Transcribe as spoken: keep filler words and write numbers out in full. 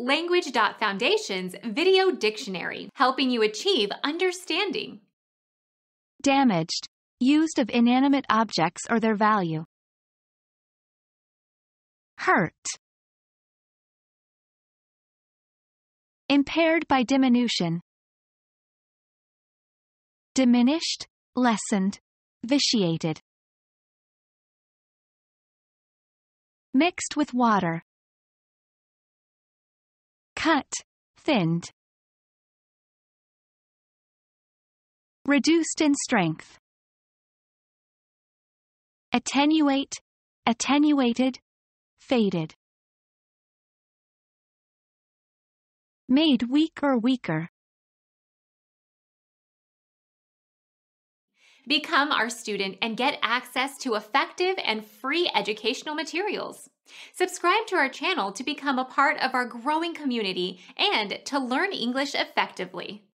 Language.Foundation's Video Dictionary, helping you achieve understanding. Damaged. Used of inanimate objects or their value. Hurt. Impaired by diminution. Diminished, lessened, vitiated. Mixed with water. Cut, thinned. Reduced in strength. Attenuate, attenuated, faded. Made weak or weaker. Become our student and get access to effective and free educational materials. Subscribe to our channel to become a part of our growing community and to learn English effectively.